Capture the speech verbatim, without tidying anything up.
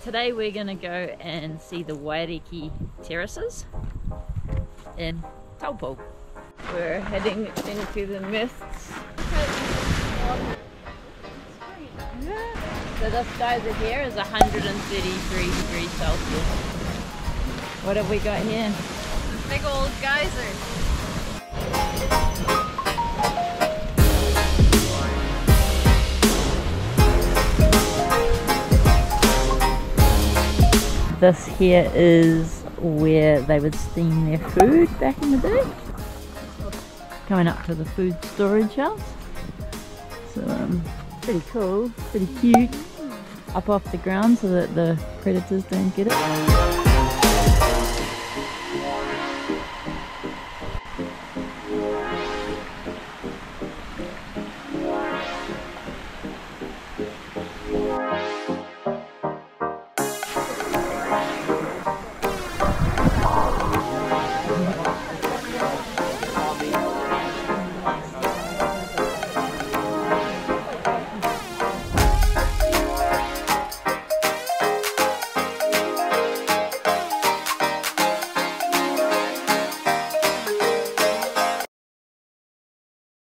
Today we're gonna go and see the Wairiki terraces in Taupo. We're heading into the mists. So this geyser here is one hundred thirty-three degrees Celsius. What have we got here? Big old geyser. This here is where they would steam their food back in the day. Coming up to the food storage house. So um, pretty cool, pretty cute. Up off the ground so that the predators don't get it.